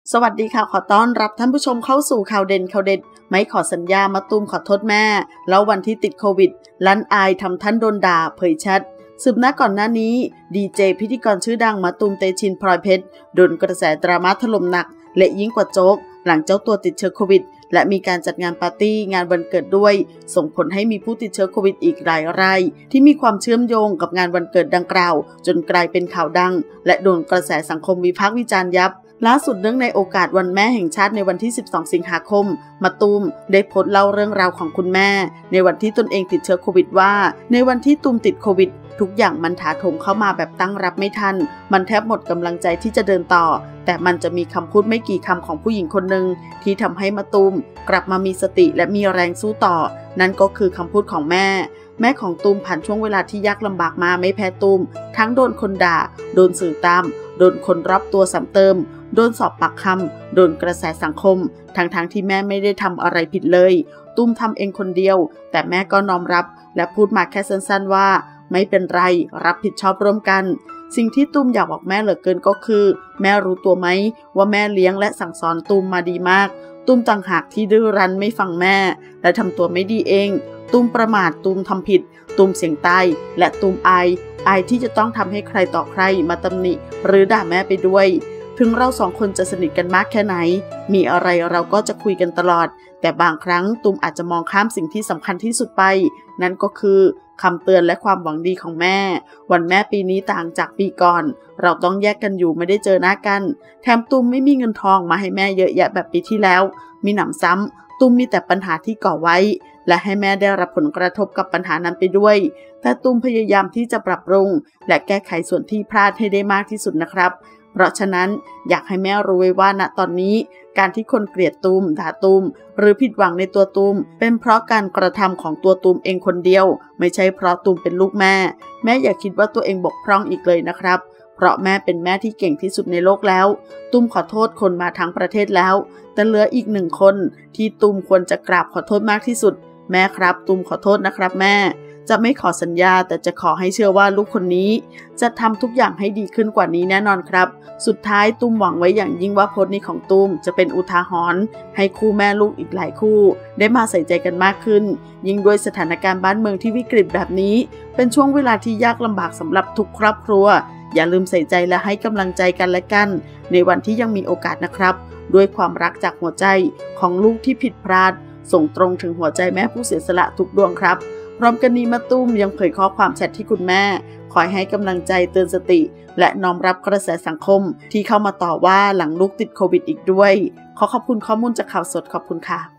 สวัสดีค่ะขอต้อนรับท่านผู้ชมเข้าสู่ข่าวเด่นข่าวเด็ดไม่ขอสัญญามะตูมขอโทษแม่แล้ววันที่ติดโควิดลั่นอายทำท่านโดนด่าเผยแชทสืบหน้าก่อนหน้านี้ดีเจพิธีกรชื่อดังมะตูมเตชินพลอยเพชรโดนกระแสดราม่าถล่มหนักและยิ่งกว่าโจ๊กหลังเจ้าตัวติดเชื้อโควิดและมีการจัดงานปาร์ตี้งานวันเกิดด้วยส่งผลให้มีผู้ติดเชื้อโควิดอีกหลายรายที่มีความเชื่อมโยงกับงานวันเกิดดังกล่าวจนกลายเป็นข่าวดังและโดนกระแสสังคมวิพากษ์วิจารณ์ยับล่าสุดเนื่องในโอกาสวันแม่แห่งชาติในวันที่12สิงหาคมมะตูมได้โพสต์เล่าเรื่องราวของคุณแม่ในวันที่ตนเองติดเชื้อโควิดว่าในวันที่ตูมติดโควิดทุกอย่างมันถาโถมเข้ามาแบบตั้งรับไม่ทันมันแทบหมดกำลังใจที่จะเดินต่อแต่มันจะมีคำพูดไม่กี่คำของผู้หญิงคนหนึ่งที่ทำให้มะตูมกลับมามีสติและมีแรงสู้ต่อนั่นก็คือคำพูดของแม่ของตูมผ่านช่วงเวลาที่ยากลำบากมาไม่แพ้ตูมทั้งโดนคนด่าโดนสื่อตามโดนคนรอบตัวซ้ำเติมโดนสอบปากคำโดนกระแสสังคมทั้งที่แม่ไม่ได้ทำอะไรผิดเลยตุ้มทำเองคนเดียวแต่แม่ก็น้อมรับและพูดมาแค่สั้นๆว่าไม่เป็นไรรับผิดชอบร่วมกันสิ่งที่ตุ้มอยากบอกแม่เหลือเกินก็คือแม่รู้ตัวไหมว่าแม่เลี้ยงและสั่งสอนตุ้มมาดีมากตุ้มต่างหากที่ดื้อรั้นไม่ฟังแม่และทำตัวไม่ดีเองตุ้มประมาทตุ้มทำผิดตุ้มเสียงตายและตุ้มอายที่จะต้องทำให้ใครต่อใครมาตำหนิหรือด่าแม่ไปด้วยถึงเราสองคนจะสนิทกันมากแค่ไหนมีอะไรเราก็จะคุยกันตลอดแต่บางครั้งตุ้มอาจจะมองข้ามสิ่งที่สำคัญที่สุดไปนั่นก็คือคำเตือนและความหวังดีของแม่วันแม่ปีนี้ต่างจากปีก่อนเราต้องแยกกันอยู่ไม่ได้เจอหน้ากันแถมตุ้มไม่มีเงินทองมาให้แม่เยอะแยะแบบปีที่แล้วมีหนำซ้ำตุ้มมีแต่ปัญหาที่ก่อไว้และให้แม่ได้รับผลกระทบกับปัญหานั้นไปด้วยแต่ตุ้มพยายามที่จะปรับปรุงและแก้ไขส่วนที่พลาดให้ได้มากที่สุดนะครับเพราะฉะนั้นอยากให้แม่รู้ไว้ว่าณตอนนี้การที่คนเกลียดตูมด่าตูมหรือผิดหวังในตัวตูมเป็นเพราะการกระทำของตัวตูมเองคนเดียวไม่ใช่เพราะตูมเป็นลูกแม่อย่าคิดว่าตัวเองบกพร่องอีกเลยนะครับเพราะแม่เป็นแม่ที่เก่งที่สุดในโลกแล้วตูมขอโทษคนมาทั้งประเทศแล้วแต่เหลืออีกหนึ่งคนที่ตูมควรจะกราบขอโทษมากที่สุดแม่ครับตูมขอโทษนะครับแม่จะไม่ขอสัญญาแต่จะขอให้เชื่อว่าลูกคนนี้จะทำทุกอย่างให้ดีขึ้นกว่านี้แน่นอนครับสุดท้ายตุ้มหวังไว้อย่างยิ่งว่าโพสต์นี้ของตุ้มจะเป็นอุทาหรณ์ให้คู่แม่ลูกอีกหลายคู่ได้มาใส่ใจกันมากขึ้นยิ่งด้วยสถานการณ์บ้านเมืองที่วิกฤตแบบนี้เป็นช่วงเวลาที่ยากลำบากสำหรับทุกครอบครัวอย่าลืมใส่ใจและให้กำลังใจกันและกันในวันที่ยังมีโอกาสนะครับด้วยความรักจากหัวใจของลูกที่ผิดพลาดส่งตรงถึงหัวใจแม่ผู้เสียสละทุกดวงครับพร้อมกันนี้มะตูมยังเผยข้อความแชทที่คุณแม่คอยให้กำลังใจเตือนสติและน้อมรับกระแสสังคมที่เข้ามาต่อว่าหลังลูกติดโควิดอีกด้วยขอขอบคุณข้อมูลจากข่าวสดขอบคุณค่ะ